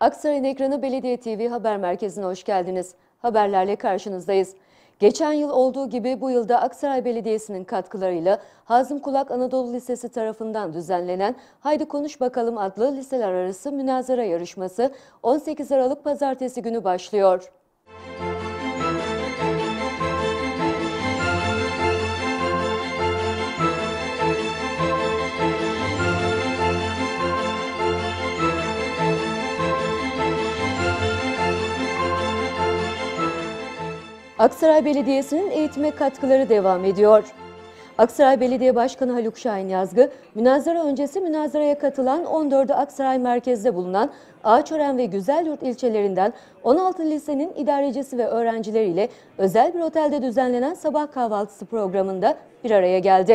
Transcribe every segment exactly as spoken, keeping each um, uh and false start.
Aksaray'ın ekranı Belediye T V Haber Merkezi'ne hoş geldiniz. Haberlerle karşınızdayız. Geçen yıl olduğu gibi bu yılda Aksaray Belediyesi'nin katkılarıyla Hazım Kulak Anadolu Lisesi tarafından düzenlenen Haydi Konuş Bakalım adlı liseler arası münazara yarışması on sekiz Aralık Pazartesi günü başlıyor. Aksaray Belediyesi'nin eğitime katkıları devam ediyor. Aksaray Belediye Başkanı Haluk Şahin Yazgı, münazara öncesi münazaraya katılan on dördü Aksaray merkezde bulunan Ağaçören ve Güzelyurt ilçelerinden on altı lisenin idarecisi ve öğrencileriyle özel bir otelde düzenlenen sabah kahvaltısı programında bir araya geldi.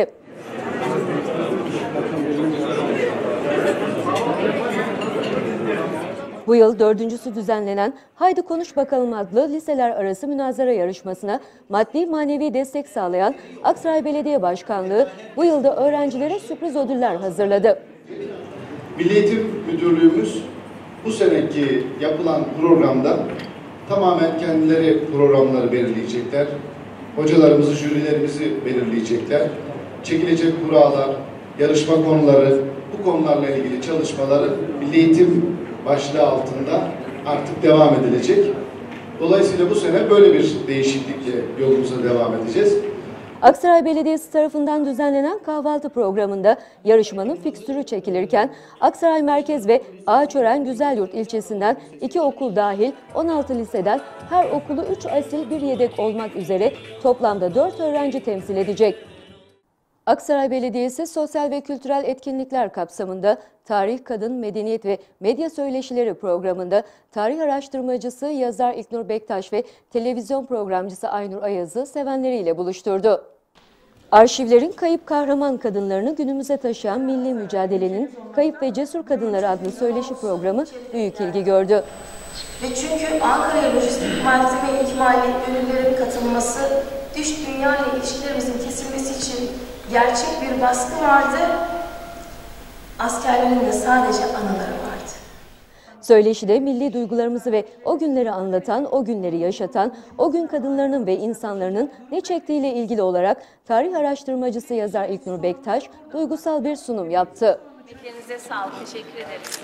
Bu yıl dördüncüsü düzenlenen Haydi Konuş Bakalım adlı liseler arası münazara yarışmasına maddi manevi destek sağlayan Aksaray Belediye Başkanlığı bu yılda öğrencilere sürpriz ödüller hazırladı. Milli Eğitim Müdürlüğümüz bu seneki yapılan programda tamamen kendileri programları belirleyecekler. Hocalarımızı, jürilerimizi belirleyecekler. Çekilecek kurallar, yarışma konuları, bu konularla ilgili çalışmaları Milli Eğitim başlığı altında artık devam edilecek. Dolayısıyla bu sene böyle bir değişiklikle yolumuza devam edeceğiz. Aksaray Belediyesi tarafından düzenlenen kahvaltı programında yarışmanın fikstürü çekilirken Aksaray Merkez ve Ağaçören Güzelyurt ilçesinden iki okul dahil on altı liseden her okulu üç asil bir yedek olmak üzere toplamda dört öğrenci temsil edecek. Aksaray Belediyesi sosyal ve kültürel etkinlikler kapsamında Tarih, Kadın, Medeniyet ve Medya Söyleşileri programında tarih araştırmacısı yazar İlknur Bektaş ve televizyon programcısı Aynur Ayaz'ı sevenleriyle buluşturdu. Arşivlerin kayıp kahraman kadınlarını günümüze taşıyan milli mücadelenin Kayıp ve Cesur Kadınları adlı söyleşi programı büyük ilgi gördü. Ve çünkü Ankara'ya lojistik malzeme ikmali ürünlerin katılması, dış dünya ile ilişkilerimizin kesilmesi için gerçek bir baskı vardı. Askerlerin de sadece anıları vardı. Söyleşide milli duygularımızı ve o günleri anlatan, o günleri yaşatan, o gün kadınlarının ve insanların ne çektiğiyle ilgili olarak tarih araştırmacısı yazar İlknur Bektaş duygusal bir sunum yaptı. Emeklerinize sağlık, teşekkür ederiz.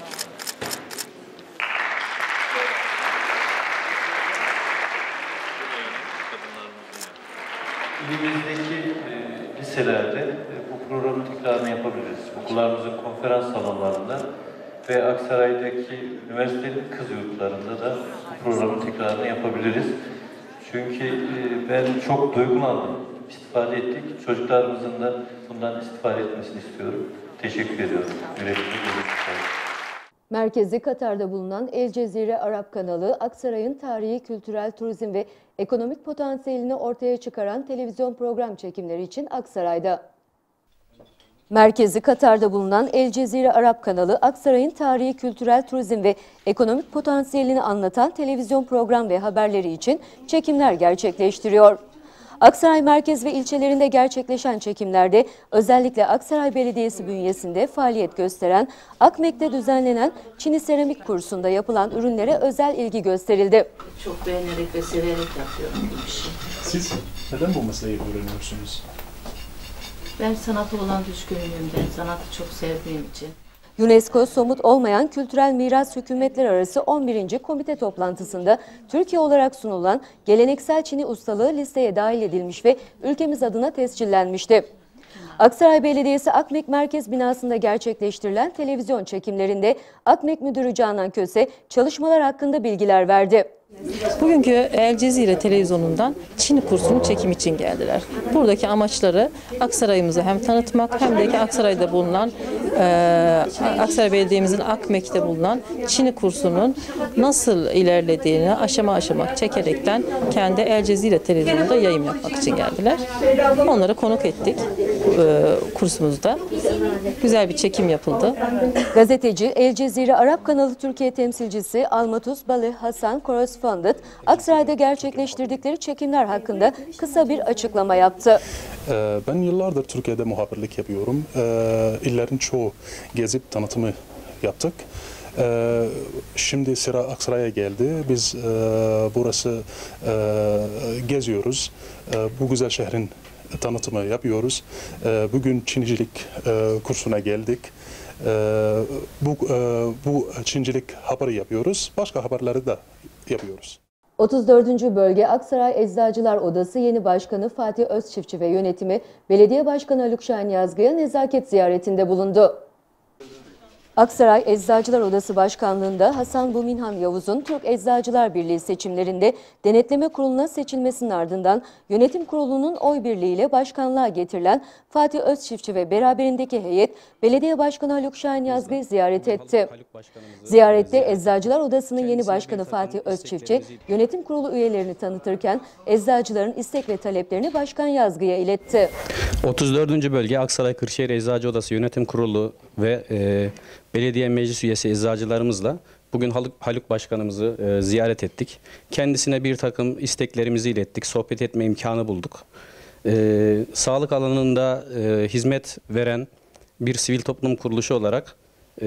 İlimizdeki e, liselerde e, bu programın tekrarını yapabiliriz. Okullarımızın konferans salonlarında ve Aksaray'daki üniversitenin kız yurtlarında da bu programın tekrarını yapabiliriz. Çünkü e, ben çok duygulandım, istifade ettik. Çocuklarımızın da bundan istifade etmesini istiyorum. Teşekkür ediyorum. Merkezi Katar'da bulunan El Cezire Arap kanalı, Aksaray'ın tarihi, kültürel, turizm ve ekonomik potansiyelini ortaya çıkaran televizyon program çekimleri için Aksaray'da. Merkezi Katar'da bulunan El Cezire Arap kanalı, Aksaray'ın tarihi, kültürel, turizm ve ekonomik potansiyelini anlatan televizyon program ve haberleri için çekimler gerçekleştiriyor. Aksaray merkez ve ilçelerinde gerçekleşen çekimlerde özellikle Aksaray Belediyesi bünyesinde faaliyet gösteren Akmek'te düzenlenen Çini seramik kursunda yapılan ürünlere özel ilgi gösterildi. Çok beğenerek ve severek yapıyorum bu işi. Siz neden bu mesleği öğreniyorsunuz? Ben sanata olan düşkünlüğümden, sanatı çok sevdiğim için. UNESCO somut olmayan kültürel miras hükümetler arası on birinci komite toplantısında Türkiye olarak sunulan geleneksel Çini ustalığı listeye dahil edilmiş ve ülkemiz adına tescillenmişti. Aksaray Belediyesi Akmek Merkez binasında gerçekleştirilen televizyon çekimlerinde Akmek Müdürü Canan Köse çalışmalar hakkında bilgiler verdi. Bugünkü El Cezire televizyonundan Çin kursunun çekim için geldiler. Buradaki amaçları Aksaray'ımızı hem tanıtmak hem de ki Aksaray'da bulunan e, Aksaray Belediye'mizin Akmek'te bulunan Çin kursunun nasıl ilerlediğini aşama aşama çekerekten kendi El Cezire televizyonunda yayın yapmak için geldiler. Onları konuk ettik e, kursumuzda. Güzel bir çekim yapıldı. Gazeteci El Cezire Arap kanalı Türkiye temsilcisi Almatus Balı Hasan Koros Fondut, Aksaray'da gerçekleştirdikleri çekimler hakkında kısa bir açıklama yaptı. Ben yıllardır Türkiye'de muhabirlik yapıyorum. İllerin çoğu gezip tanıtımı yaptık. E, şimdi sıra Aksaray'a geldi. Biz e, burası e, geziyoruz. E, bu güzel şehrin tanıtımı yapıyoruz. E, bugün Çinicilik e, kursuna geldik. E, bu, e, bu Çincilik haberi yapıyoruz. Başka haberleri de yapıyoruz. otuz dördüncü Bölge Aksaray Eczacılar Odası Yeni Başkanı Fatih Özçiftçi ve yönetimi Belediye Başkanı Haluk Şahin Yazgı'ya nezaket ziyaretinde bulundu. Aksaray Eczacılar Odası Başkanlığı'nda Hasan Buminhan Yavuz'un Türk Eczacılar Birliği seçimlerinde denetleme kuruluna seçilmesinin ardından yönetim kurulunun oy birliğiyle başkanlığa getirilen Fatih Özçiftçi ve beraberindeki heyet Belediye Başkanı Haluk Şahin Yazgı'yı ziyaret etti. Ziyarette Eczacılar Odası'nın yeni başkanı Fatih Özçiftçi yönetim kurulu üyelerini tanıtırken eczacıların istek ve taleplerini Başkan Yazgı'ya iletti. otuz dördüncü Bölge Aksaray Kırşehir Eczacı Odası Yönetim Kurulu ve e, Belediye Meclis Üyesi eczacılarımızla bugün Haluk, Haluk Başkanımızı e, ziyaret ettik. Kendisine bir takım isteklerimizi ilettik, sohbet etme imkanı bulduk. E, sağlık alanında e, hizmet veren bir sivil toplum kuruluşu olarak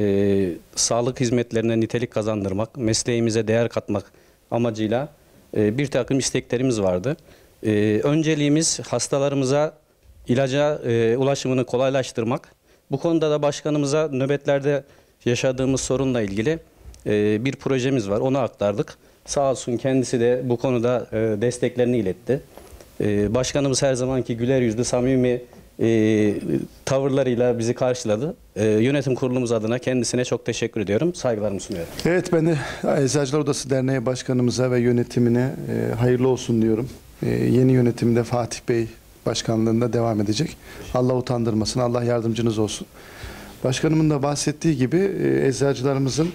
e, sağlık hizmetlerine nitelik kazandırmak, mesleğimize değer katmak amacıyla e, bir takım isteklerimiz vardı. E, önceliğimiz hastalarımıza ilaca e, ulaşımını kolaylaştırmak. Bu konuda da başkanımıza nöbetlerde yaşadığımız sorunla ilgili e, bir projemiz var. Onu aktardık. Sağ olsun kendisi de bu konuda e, desteklerini iletti. E, başkanımız her zamanki güler yüzlü, samimi e, tavırlarıyla bizi karşıladı. E, yönetim kurulumuz adına kendisine çok teşekkür ediyorum. Saygılarımı sunuyorum. Evet, ben de Eczacılar Odası Derneği Başkanımıza ve yönetimine e, hayırlı olsun diyorum. E, yeni yönetimde Fatih Bey başkanlığında devam edecek. Allah utandırmasın, Allah yardımcınız olsun. Başkanımın da bahsettiği gibi e, eczacılarımızın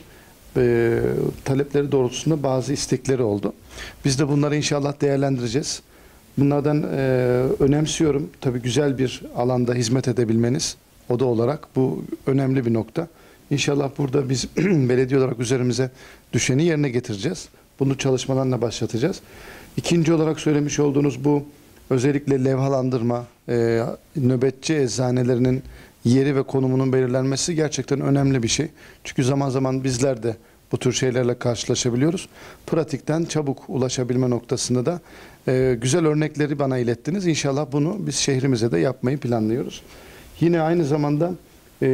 e, talepleri doğrultusunda bazı istekleri oldu. Biz de bunları inşallah değerlendireceğiz. Bunlardan e, önemsiyorum. Tabii güzel bir alanda hizmet edebilmeniz, oda olarak bu önemli bir nokta. İnşallah burada biz belediye olarak üzerimize düşeni yerine getireceğiz. Bunu çalışmalarla başlatacağız. İkinci olarak söylemiş olduğunuz bu özellikle levhalandırma, e, nöbetçi eczanelerinin yeri ve konumunun belirlenmesi gerçekten önemli bir şey. Çünkü zaman zaman bizler de bu tür şeylerle karşılaşabiliyoruz. Pratikten çabuk ulaşabilme noktasında da e, güzel örnekleri bana ilettiniz. İnşallah bunu biz şehrimize de yapmayı planlıyoruz. Yine aynı zamanda e,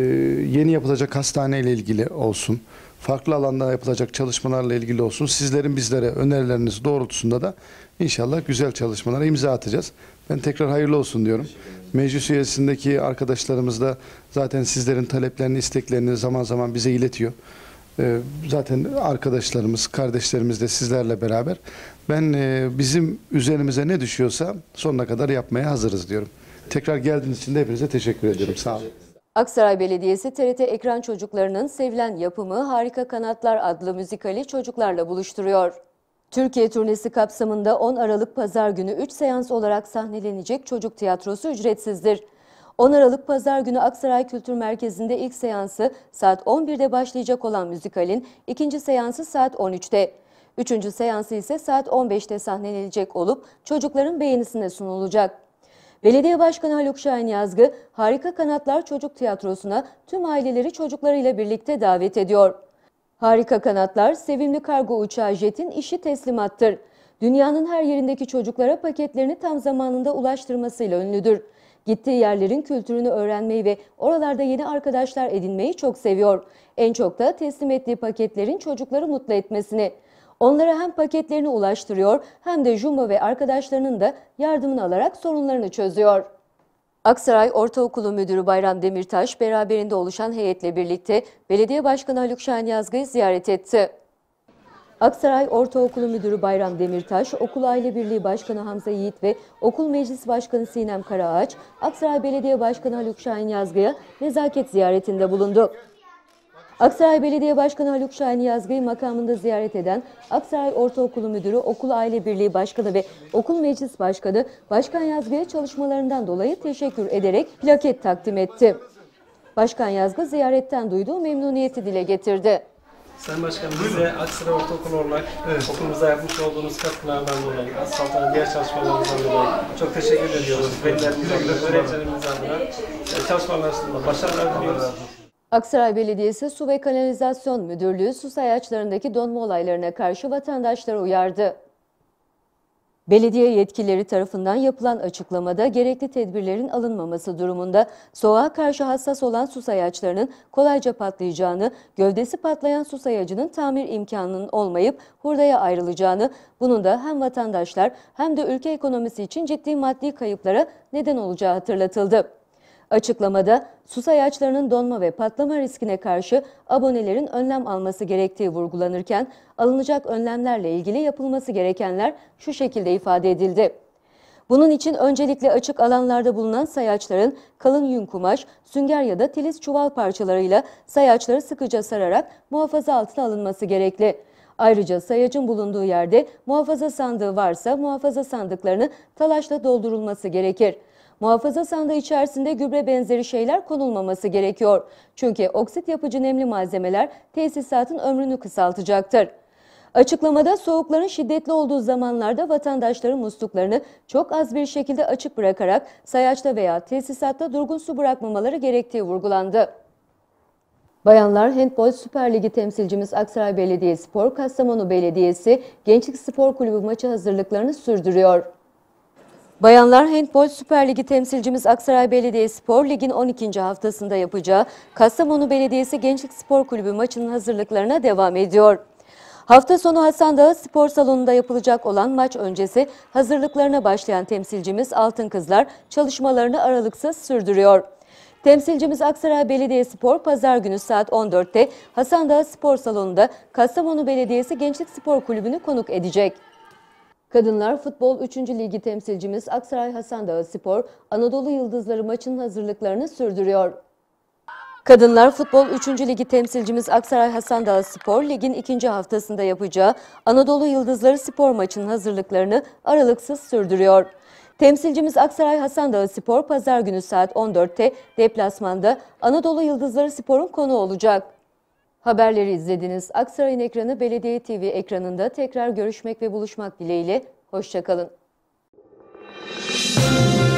yeni yapılacak hastane ile ilgili olsun, farklı alanda yapılacak çalışmalarla ilgili olsun. Sizlerin bizlere önerileriniz doğrultusunda da İnşallah güzel çalışmalara imza atacağız. Ben tekrar hayırlı olsun diyorum. Meclis üyesindeki arkadaşlarımız da zaten sizlerin taleplerini, isteklerini zaman zaman bize iletiyor. Ee, zaten arkadaşlarımız, kardeşlerimiz de sizlerle beraber. Ben e, bizim üzerimize ne düşüyorsa sonuna kadar yapmaya hazırız diyorum. Tekrar geldiğiniz için de hepinize teşekkür ediyorum. Sağ olun. Aksaray Belediyesi T R T ekran çocuklarının sevilen yapımı Harika Kanatlar adlı müzikali çocuklarla buluşturuyor. Türkiye turnesi kapsamında on Aralık Pazar günü üç seans olarak sahnelenecek çocuk tiyatrosu ücretsizdir. on Aralık Pazar günü Aksaray Kültür Merkezi'nde ilk seansı saat on birde başlayacak olan müzikalin ikinci seansı saat on üçte. Üçüncü seansı ise saat on beşte sahnelenecek olup çocukların beğenisine sunulacak. Belediye Başkanı Haluk Şahin Yazgı, Harika Kanatlar Çocuk Tiyatrosu'na tüm aileleri çocuklarıyla birlikte davet ediyor. Harika Kanatlar, sevimli kargo uçağı Jet'in işi teslimattır. Dünyanın her yerindeki çocuklara paketlerini tam zamanında ulaştırmasıyla ünlüdür. Gittiği yerlerin kültürünü öğrenmeyi ve oralarda yeni arkadaşlar edinmeyi çok seviyor. En çok da teslim ettiği paketlerin çocukları mutlu etmesini. Onlara hem paketlerini ulaştırıyor hem de Jumbo ve arkadaşlarının da yardımını alarak sorunlarını çözüyor. Aksaray Ortaokulu Müdürü Bayram Demirtaş beraberinde oluşan heyetle birlikte Belediye Başkanı Haluk Şahin Yazgı'yı ziyaret etti. Aksaray Ortaokulu Müdürü Bayram Demirtaş, Okul Aile Birliği Başkanı Hamza Yiğit ve Okul Meclis Başkanı Sinem Karaağaç, Aksaray Belediye Başkanı Haluk Şahin Yazgı'ya nezaket ziyaretinde bulundu. Aksaray Belediye Başkanı Haluk Şahin Yazgı'yı makamında ziyaret eden Aksaray Ortaokulu Müdürü, Okul Aile Birliği Başkanı ve Okul Meclis Başkanı Başkan Yazgı'ya çalışmalarından dolayı teşekkür ederek plaket takdim etti. Başkan Yazgı ziyaretten duyduğu memnuniyeti dile getirdi. Sayın Başkanım, bize Aksaray Ortaokulu olarak evet. okulumuza yapmış olduğunuz katkılardan dolayı, asfaltların diğer çalışmalarınızdan dolayı çok teşekkür ediyoruz. Velilerimize, öğrencilerimize adına çalışmalarınızda başarılar diliyoruz. Aksaray Belediyesi Su ve Kanalizasyon Müdürlüğü su sayaçlarındaki donma olaylarına karşı vatandaşları uyardı. Belediye yetkilileri tarafından yapılan açıklamada gerekli tedbirlerin alınmaması durumunda soğuğa karşı hassas olan su sayaçlarının kolayca patlayacağını, gövdesi patlayan su sayacının tamir imkanının olmayıp hurdaya ayrılacağını, bunun da hem vatandaşlar hem de ülke ekonomisi için ciddi maddi kayıplara neden olacağı hatırlatıldı. Açıklamada su sayaçlarının donma ve patlama riskine karşı abonelerin önlem alması gerektiği vurgulanırken alınacak önlemlerle ilgili yapılması gerekenler şu şekilde ifade edildi. Bunun için öncelikle açık alanlarda bulunan sayaçların kalın yün kumaş, sünger ya da tiliz çuval parçalarıyla sayaçları sıkıca sararak muhafaza altına alınması gerekli. Ayrıca sayacın bulunduğu yerde muhafaza sandığı varsa muhafaza sandıklarını talaşla doldurulması gerekir. Muhafaza sandığı içerisinde gübre benzeri şeyler konulmaması gerekiyor. Çünkü oksit yapıcı nemli malzemeler tesisatın ömrünü kısaltacaktır. Açıklamada soğukların şiddetli olduğu zamanlarda vatandaşların musluklarını çok az bir şekilde açık bırakarak sayaçta veya tesisatta durgun su bırakmamaları gerektiği vurgulandı. Bayanlar Handbol Süper Ligi temsilcimiz Aksaray Belediyespor, Kastamonu Belediyesi Gençlik Spor Kulübü maçı hazırlıklarını sürdürüyor. Bayanlar Handbol Süper Ligi temsilcimiz Aksaray Belediyespor, ligin on ikinci haftasında yapacağı Kastamonu Belediyesi Gençlik Spor Kulübü maçının hazırlıklarına devam ediyor. Hafta sonu Hasan Dağı Spor Salonu'nda yapılacak olan maç öncesi hazırlıklarına başlayan temsilcimiz Altın Kızlar çalışmalarını aralıksız sürdürüyor. Temsilcimiz Aksaray Belediyespor pazar günü saat on dörtte Hasan Dağı Spor Salonu'nda Kastamonu Belediyesi Gençlik Spor Kulübü'nü konuk edecek. Kadınlar Futbol üçüncü Ligi temsilcimiz Aksaray Hasan Dağı Spor, Anadolu Yıldızları maçının hazırlıklarını sürdürüyor. Kadınlar Futbol üçüncü Ligi temsilcimiz Aksaray Hasan Dağı Spor, ligin ikinci haftasında yapacağı Anadolu Yıldızları Spor maçının hazırlıklarını aralıksız sürdürüyor. Temsilcimiz Aksaray Hasan Dağı Spor, pazar günü saat on dörtte deplasmanda Anadolu Yıldızları Spor'un konuğu olacak. Haberleri izlediniz. Aksaray'ın ekranı Belediye T V ekranında tekrar görüşmek ve buluşmak dileğiyle. Hoşça kalın.